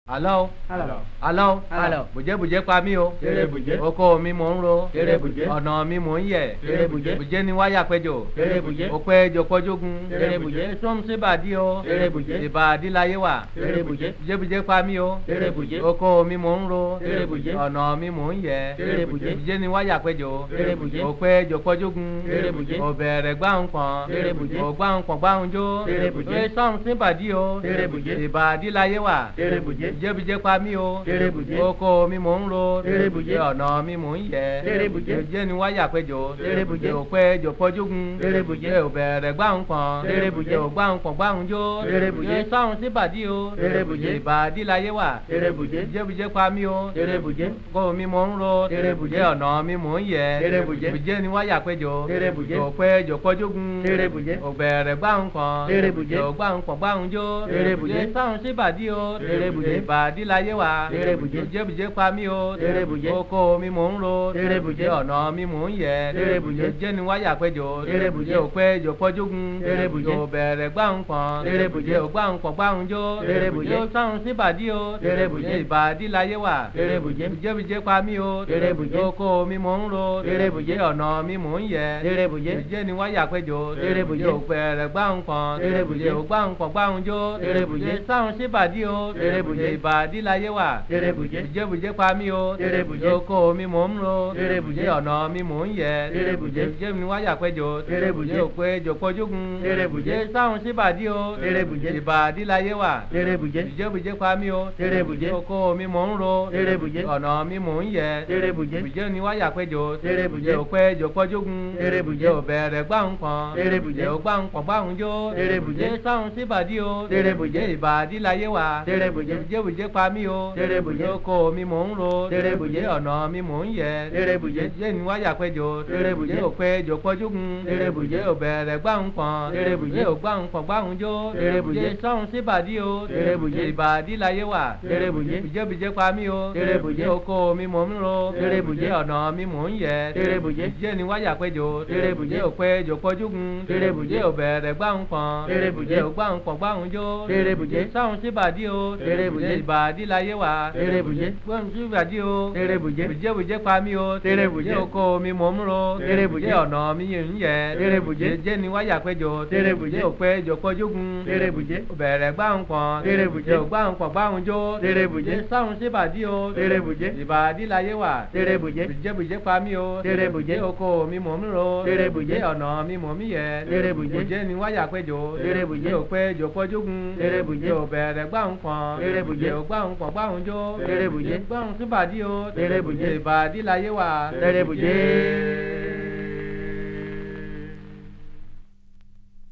Alo, alo, bùjẹ́ pa mí o. Kéré bùjẹ́. Oko mi mò ń ro. Kéré bùjẹ́. Ọ̀nà mi mò ń yẹ̀. Kéré bùjẹ́. Bùjẹ́ ni wáyà péjọ. Kéré bùjẹ́. Ó pẹ́ jọpọ́jógún. Kéré bùjẹ́. Sọ́m síbàdí o. Kéré bùjẹ́. Ìbàdí láyé wà. Kéré bùjẹ́. Bùjẹ́ pa mí o. Kéré bùjẹ́. Oko mi mò ń ro. Kéré bùjẹ́. Ọ̀nà mi mò ń yẹ̀. Kéré bùjẹ́. Bùjẹ́ ni wáyà péjọ. Kéré bùjẹ́. Ó pẹ́ jọpọ́jógún. Kéré bùjẹ́. Ó bẹ̀rẹ̀ gbáhùn kan. Kéré bùjẹ́. Ó gbáhùn kan gbáhùn jó. Kéré bùjẹ́. Sọ́m síbàdí o. Kéré bùjẹ́. Ìbàdí láyé wà. Kéré bùjẹ́. Bùjẹ́ pa mí o. Kéré bùjẹ́. Oko mi mò ń ro. Kéré bùjẹ́. Ọ̀nà mi mò ń yẹ̀. Kéré bùjẹ́. Bùjẹ́ ni wáyà péjọ. Kéré bùjẹ́. Ó pẹ́ jọpọ́jógún. Kéré bùjẹ́. Ó bẹ̀rẹ̀ gbáhùn kan. Kéré bùjẹ́. Ó gbáhùn kan gbáhùn jó. Kéré bùjẹ́. Sọ́hun síbàdí o. Kéré bùjẹ́. Ìbàdí láyé wà. Kéré bùjẹ́. Bùjẹ́ pa mí o. Kéré bùjẹ́. Oko mi mò ń ro. Kéré bùjẹ́. Ọ̀nà mi mò ń yẹ̀. Kéré bùjẹ́. Bùjẹ́ ni wáyà péjọ. Kéré bùjẹ́. Ó pẹ́ jọpọ́jógún. Kéré bùjẹ́. Ó bẹ̀rẹ̀ gbáhùn kan. Kéré bùjẹ́. Ó gbáhùn kan gbáhùn jó. Kéré bùjẹ́. Sọ́hun síbàdí o. Kéré bùjẹ́. Ìbàdí láyé wà. Kéré bùjẹ́. Bùjẹ́ pa mí o. Kéré bùjẹ́. Oko mi mò ń ro. Kéré bùjẹ́. Ọ̀nà mi mò ń yẹ̀. Kéré bùjẹ́. Bùjẹ́ ni wáyà péjọ. Kéré bùjẹ́. Ó pẹ́ jọpọ́jógún. Kéré bùjẹ́. Ó bẹ̀rẹ̀ gbáhùn kan. Kéré bùjẹ́. Ó gbáhùn kan gbáhùn jó. Kéré bùjẹ́. Sọ́hun síbàdí o. Kéré bùjẹ́. Ìbàdí láyé wà. Kéré bùjẹ́. Bùjẹ́ pa mí o. Kéré bùjẹ́. Oko mi mò ń ro. Kéré bùjẹ́. Ọ̀nà mi mò ń yẹ̀. Kéré bùjẹ́. Bùjẹ́ ni wáyà péjọ. Kéré bùjẹ́. Ó bẹ̀rẹ̀ gbáhùn kan. Kéré bùjẹ́. Ó gbáhùn kan gbáhùn jó. Kéré bùjẹ́. Sọ́hun síbàdí o. Kéré bùjẹ́. Ìbàdí láyé wà. Kéré bùjẹ́. Bùjẹ́ pa mí o. Kéré bùjẹ́. Oko mi mò ń ro. Kéré bùjẹ́. Ọ̀nà mi mò ń yẹ̀. Kéré bùjẹ́. Bùjẹ́ ni wáyà péjọ. Kéré bùjẹ́. Ó pẹ́ jọpọ́jógún. Kéré bùjẹ́. Sọ́hun síbàdí o. Kéré bùjẹ́. Ìbàdí láyé wà. Kéré bùjẹ́. Bùjẹ́ pa mí o. Kéré bùjẹ́. Oko mi mò ń ro. Kéré bùjẹ́. Ọ̀nà mi mò ń yẹ̀. Kéré bùjẹ́. Bùjẹ́ ni wáyà péjọ. Kéré bùjẹ́. Ó pẹ́ jọpọ́jógún. Kéré bùjẹ́. Ó bẹ̀rẹ̀ gbáhùn kan. Kéré bùjẹ́. Ó gbáhùn kan gbáhùn jó. Kéré bùjẹ́. Sọ́hun síbàdí o. Kéré bùjẹ́. Ìbàdí láyé wà. Kéré bùjẹ́. Bùjẹ́ pa mí o. Kéré bùjẹ́. Oko mi mò ń ro. Kéré bùjẹ́. Ọ̀nà mi mò ń yẹ̀. Kéré bùjẹ́. Bùjẹ́ ni wáyà péjọ. Kéré bùjẹ́. Ó pẹ́ jọpọ́jógún. Kéré bùjẹ́. Ó bẹ̀rẹ̀ gbáhùn kan. Kéré bùjẹ́. Ó gbáhùn kan gbáhùn jó. Kéré bùjẹ́. Sọ́hun síbàdí o. Kéré bùjẹ́. Ìbàdí láyé wà. Kéré bùjẹ́. Bùjẹ́ pa mí o. Kéré bùjẹ́. Oko mi mò ń ro. Kéré bùjẹ́. Ọ̀nà mi mò ń yẹ̀. Kéré bùjẹ́. Bùjẹ́ ni wáyà péjọ. Kéré bùjẹ́. Ó pẹ́ jọpọ́jógún. Kéré bùjẹ́. Ó bẹ̀rẹ̀ gbáhùn kan. Kéré bùjẹ́. Ó gbáhùn kan gbáhùn jó. Kéré bùjẹ́. Sọ́hun síbàdí o. Kéré bùjẹ́. Ìbàdí láyé wà. Kéré bùjẹ́. Sọ́hun síbàdí o. Kéré bùjẹ́. Bùjẹ́ pa mí o. Kéré bùjẹ́. Oko mi mò ń ro. Kéré bùjẹ́. Ọ̀nà mi ń yẹ̀. Kéré bùjẹ́. Bùjẹ́ ni wáyà péjọ. Kéré bùjẹ́. Ó pẹ́ jọpọ́jógún. Kéré bùjẹ́. Ó bẹ̀rẹ̀ gbáhùn kan. Kéré bùjẹ́. Ó gbáhùn kan gbáhùn jó. Kéré bùjẹ́. Sọ́hun síbàdí o. Kéré bùjẹ́. Ìbàdí láyé wà. Kéré bùjẹ́. Bùjẹ́ pa mí o. Kéré bùjẹ́. Oko mi mò ń ro. Kéré bùjẹ́. Ọ̀nà mi mò ń yẹ̀. Kéré bùjẹ́. Bùjẹ́ ni wáyà péjọ. Kéré bùjẹ́. Ó pẹ́ jọpọ́jógún. Kéré bùjẹ́. Ó bẹ̀rẹ̀ gbáhùn kan. Kéré bùjẹ́. Ó gbáhùn kan gbáhùn jó. Kéré bùjẹ́. Gbáhùn síbàdí o. Kéré bùjẹ́. Ìbàdí láyé wà. Kéré bùjẹ́.